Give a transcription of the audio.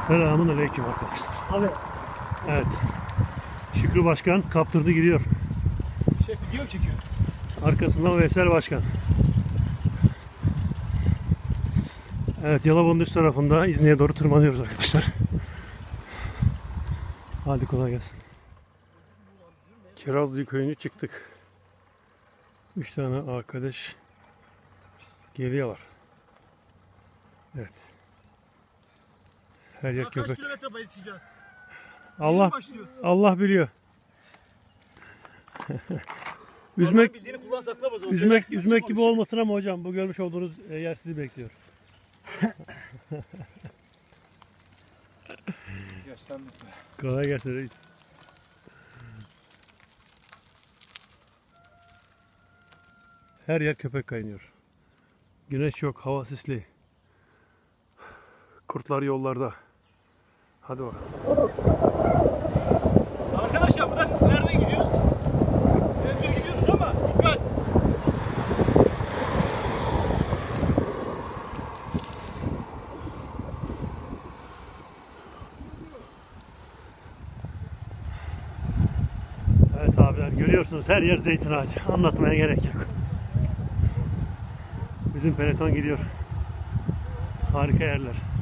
Selamun aleyküm arkadaşlar. Abi. Evet. Şükrü Başkan kaptırdı gidiyor. Şef video mu çekiyor? Arkasından Veysel Başkan. Evet, Yalova'nın üst tarafında İznik'e doğru tırmanıyoruz arkadaşlar. Hadi kolay gelsin. Kirazlı köyünü çıktık. 3 tane arkadaş geliyorlar. Evet. Her yer köpek. Kaç kilometre bayır çıkacağız? Allah biliyor. üzmek gibi olmasın ama hocam bu görmüş olduğunuz yer sizi bekliyor. Yaşlandık be. Kolay gelsin reis. Her yer köpek kaynıyor. Güneş yok, hava sisli. Kurtlar yollarda. Hadi bakalım. Arkadaşlar buradan nereden gidiyoruz? Nereye gidiyoruz ama dikkat. Evet abiler, görüyorsunuz her yer zeytin ağacı. Anlatmaya gerek yok. Bizim peloton gidiyor. Harika yerler.